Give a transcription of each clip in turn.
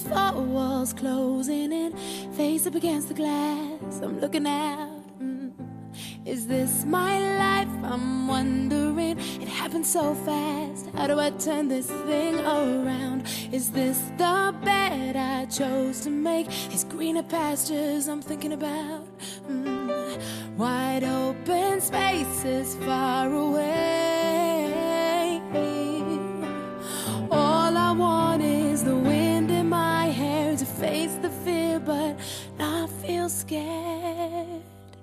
four walls closing in, face up against the glass, I'm looking out. Is this my life? I'm wondering. It happened so fast. How do I turn this thing around? Is this the bed I chose to make? Is greener pastures I'm thinking about? Wide open spaces far away. All I want is the wind in my hair to face the fear, but not feel scared.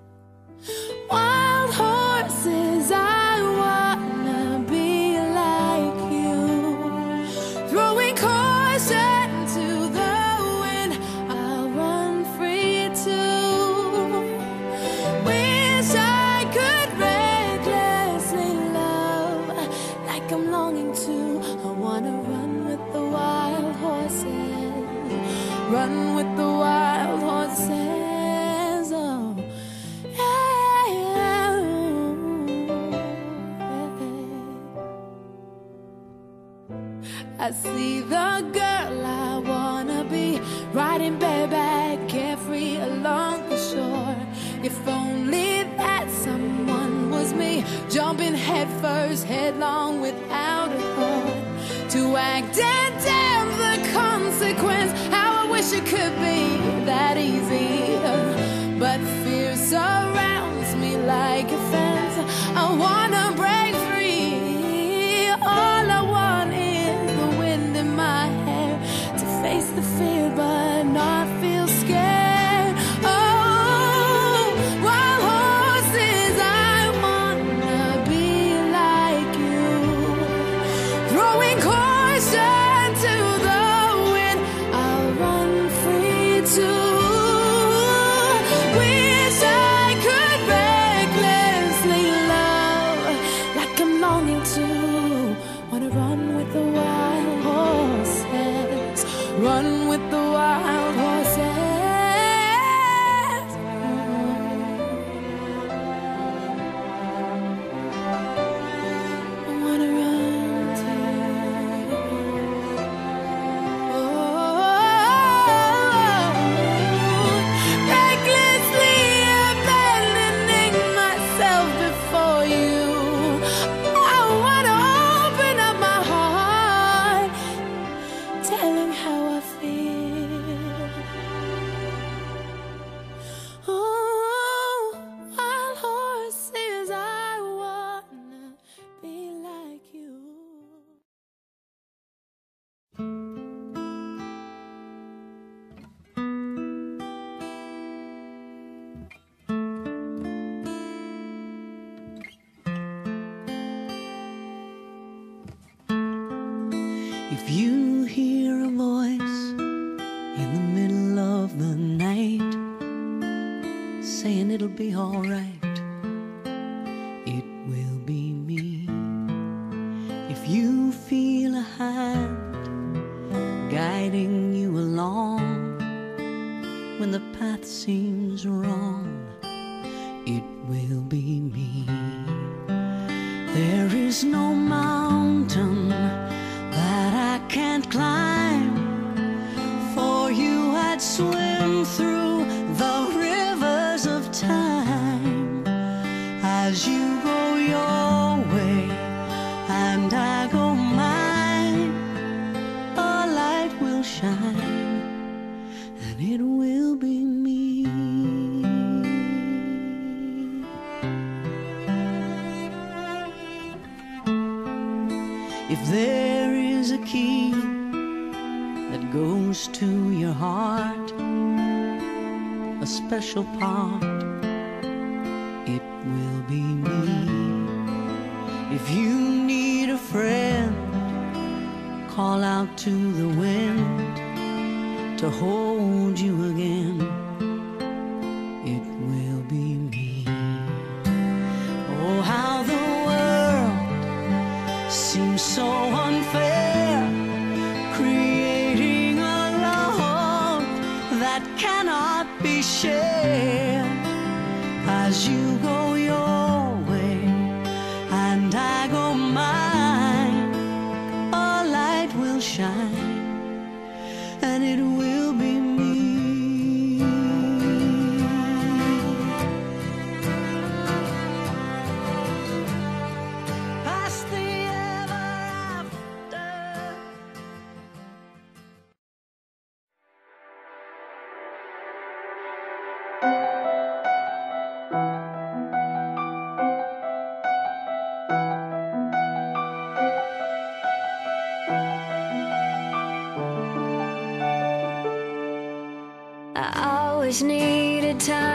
Wild horses, I wanna be like you, throwing caution to the wind, I'll run free too. Wish I could recklessly love like I'm longing to. I wanna run with the wild horses, run with the wild horses, oh. I see the girl I wanna be, riding bareback, carefree along the shore. If only that someone was me, jumping headfirst, headlong without a thought. To act and damn the consequence. How I wish it could be that easy, but fear surrounds me like a fence. I wanna break free. All I want is the wind in my hair to face the fear but not feel scared. Oh, wild horses, I wanna be like you, throwing caution to the wind, I'll run free too. Wish I could recklessly love like I'm longing to. Wanna run with the wild horses, run with the wild horses. I wanna run too. Recklessly abandoning myself before you. I wanna open up my heart, tell him how I feel. Oh, wild horses, I wanna be like you. If you hear a voice in the middle of the night saying it'll be alright, it will be me. If you feel a hand guiding you along when the path seems wrong, it will be me. There is no mountain that I can't climb. For you I'd swim through the rivers of time. As you go your way and I go mine, a light will shine and it will be me. If there is a key that goes to your heart, a special part, it will be me. If you need a friend, call out to the wind to hold you again, it will be me. Oh, how the world seems so unfair, creating a love that cannot be shared. As you go your way and I go mine, a light will shine and it will just needed time.